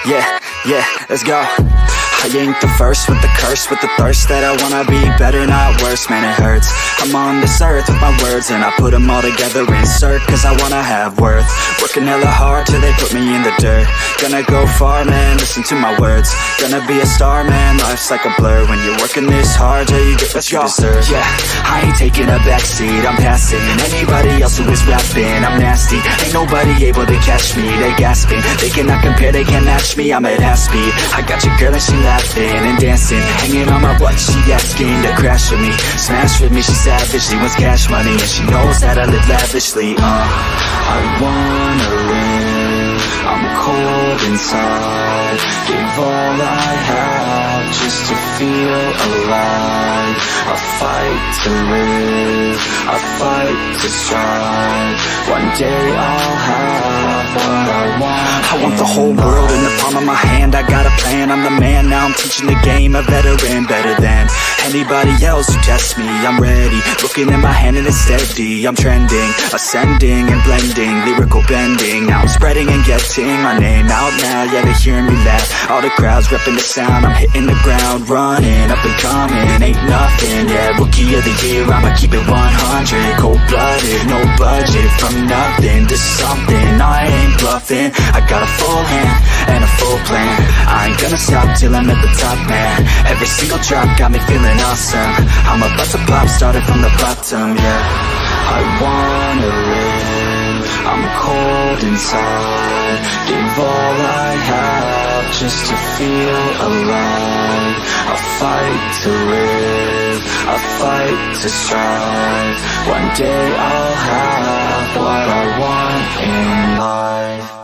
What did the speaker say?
yeah, let's go. I ain't the first with the curse, with the thirst that I wanna be better, not worse, man it hurts. I'm on this earth with my words and I put them all together, insert, cause I wanna have worth. Working hella hard till they put me in the dirt. Gonna go far, man, listen to my words. Gonna be a star, man, life's like a blur. When you're working this hard till you get what you deserve. Yeah, I ain't taking a backseat, I'm passing anybody else who is rapping. I'm nasty, ain't nobody able to catch me. They gasping, they cannot compare, they can't match me. I'm at half speed, I got your girl and she laughing and dancing, hanging on my butt, she asking to crash with me, smash with me, she savage, she wants cash money, and she knows that I live lavishly. I wanna live, I'm cold inside, give all I have just to feel alive. I fight to live, I fight to strive, one day I'll have what I want. I want the whole world in the palm of my hand, I got a plan, I'm the man, now I'm teaching the game, a veteran, better than anybody else who tests me. I'm ready, looking at my hand and it's steady. I'm trending, ascending and blending, lyrical bending. Now I'm spreading and getting my name out now. Yeah, they hearing me laugh, all the crowds repping the sound. I'm hitting the ground, running, up and coming, ain't nothing. Yeah, rookie of the year, I'ma keep it 100. Cold-blooded, no budget, from nothing to something. I ain't bluffing, I got a full hand and a full plan. I ain't gonna stop till I'm at the top, man. Every single drop got me feeling awesome. I'm about to pop, started from the bottom, yeah. I wanna live, I'm cold inside, give all I have just to feel alive. I fight to live, I fight to strive, one day I'll have what I want in life.